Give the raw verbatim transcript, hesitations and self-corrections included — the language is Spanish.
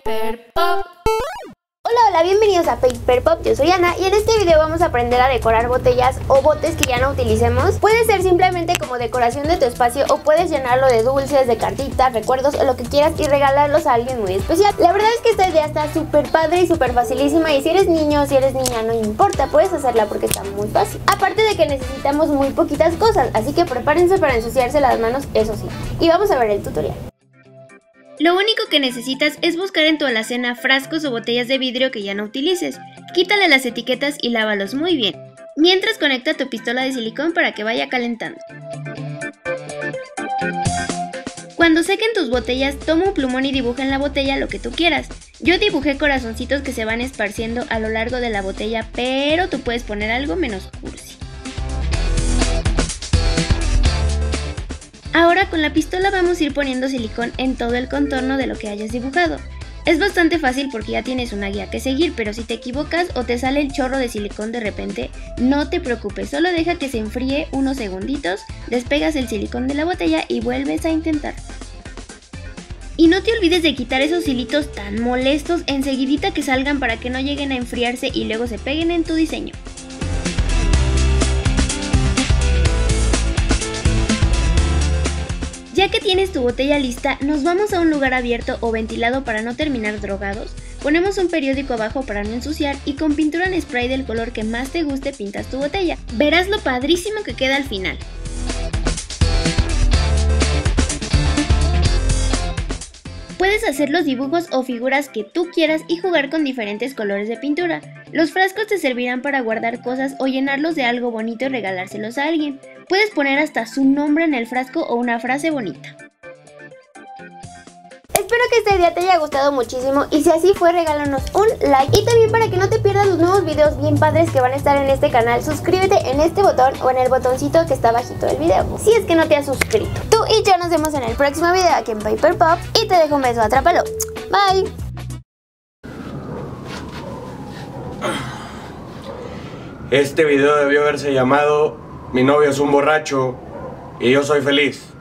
Paper Pop. Hola, hola, bienvenidos a Paper Pop, yo soy Ana y en este video vamos a aprender a decorar botellas o botes que ya no utilicemos. Puede ser simplemente como decoración de tu espacio o puedes llenarlo de dulces, de cartitas, recuerdos o lo que quieras y regalarlos a alguien muy especial. La verdad es que esta idea está súper padre y súper facilísima y si eres niño o si eres niña no importa, puedes hacerla porque está muy fácil. Aparte de que necesitamos muy poquitas cosas, así que prepárense para ensuciarse las manos, eso sí. Y vamos a ver el tutorial. Lo único que necesitas es buscar en tu alacena frascos o botellas de vidrio que ya no utilices. Quítale las etiquetas y lávalos muy bien. Mientras conecta tu pistola de silicón para que vaya calentando. Cuando sequen tus botellas, toma un plumón y dibuja en la botella lo que tú quieras. Yo dibujé corazoncitos que se van esparciendo a lo largo de la botella, pero tú puedes poner algo menos cursi. Ahora con la pistola vamos a ir poniendo silicón en todo el contorno de lo que hayas dibujado. Es bastante fácil porque ya tienes una guía que seguir, pero si te equivocas o te sale el chorro de silicón de repente, no te preocupes, solo deja que se enfríe unos segunditos, despegas el silicón de la botella y vuelves a intentar. Y no te olvides de quitar esos hilitos tan molestos enseguidita que salgan para que no lleguen a enfriarse y luego se peguen en tu diseño. Ya que tienes tu botella lista, nos vamos a un lugar abierto o ventilado para no terminar drogados, ponemos un periódico abajo para no ensuciar y con pintura en spray del color que más te guste pintas tu botella. Verás lo padrísimo que queda al final. Puedes hacer los dibujos o figuras que tú quieras y jugar con diferentes colores de pintura. Los frascos te servirán para guardar cosas o llenarlos de algo bonito y regalárselos a alguien. Puedes poner hasta su nombre en el frasco o una frase bonita. Espero que esta idea te haya gustado muchísimo y si así fue, regálanos un like. Y también para que no te pierdas los nuevos videos bien padres que van a estar en este canal, suscríbete en este botón o en el botoncito que está abajito del video, si es que no te has suscrito. Tú y yo nos vemos en el próximo video aquí en Paper Pop y te dejo un beso, atrápalo. Bye. Este video debió haberse llamado Mi novio es un borracho y yo soy feliz.